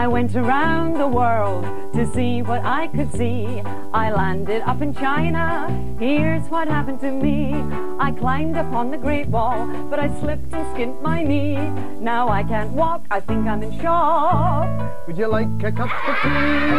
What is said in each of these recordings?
I went around the world to see what I could see. I landed up in China, here's what happened to me. I climbed up on the Great Wall, but I slipped and skinned my knee. Now I can't walk, I think I'm in shock. Would you like a cup of tea?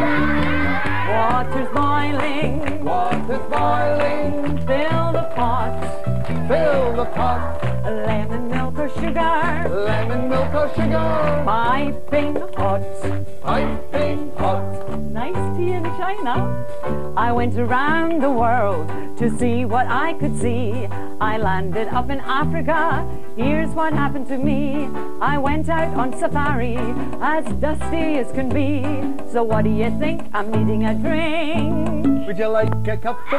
Water's boiling, Water's boiling, fill the pot. fill the pot. Lemon, milk or sugar, Lemon, milk or sugar, piping hot. piping hot. Nice tea in China. I went around the world to see what I could see. I landed up in Africa, here's what happened to me. I went out on safari, as dusty as can be. So what do you think? I'm needing a drink. Would you like a cup of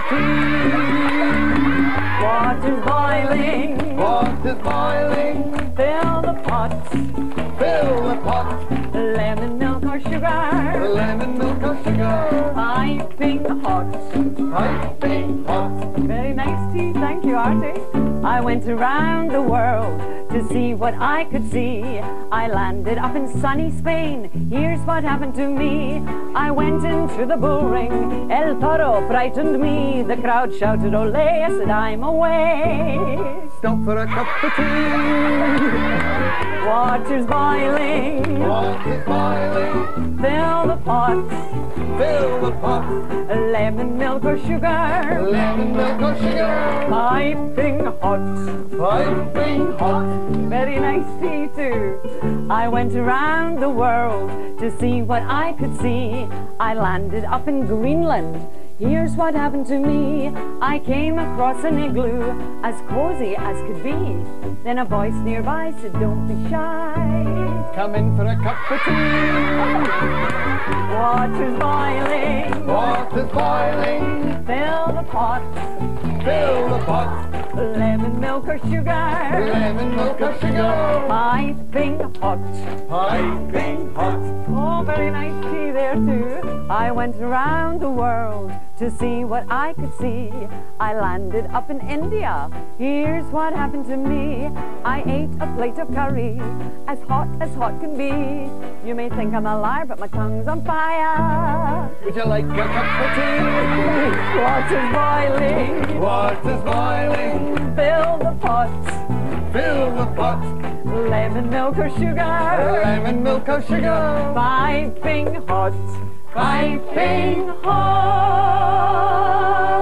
tea? Water's boiling, Water's boiling, fill the pot. fill the pot. Lemon, milk or sugar, Lemon, milk or sugar, piping hot. piping hot. Very nice tea, thank you, Artie. I went around the world to see what I could see. I landed up in sunny Spain, here's what happened to me. I went into the bull ring, El Toro frightened me. The crowd shouted, ole, I said, I'm away. Stop for a cup of tea. Water's boiling, Water's boiling, fill the pot. fill the pot. Lemon, milk or sugar, Lemon, milk or sugar, piping hot. piping hot. Very nice tea too. I went around the world to see what I could see. I landed up in Greenland, here's what happened to me. I came across an igloo, as cozy as could be. Then a voice nearby said, don't be shy. Come in for a cup of tea. Water's boiling, Water's boiling, fill the pot. fill the pot. Lemon, milk or sugar, Lemon, milk or sugar, piping hot. piping hot. Oh, very nice tea there too. I went around the world to see what I could see. I landed up in India, here's what happened to me. I ate a plate of curry, as hot can be. You may think I'm a liar, but my tongue's on fire. Would you like a cup of tea? Water's boiling, Water's boiling, fill the pot. fill the pot. Lemon, milk or sugar, Lemon, milk or sugar, piping hot. piping hot.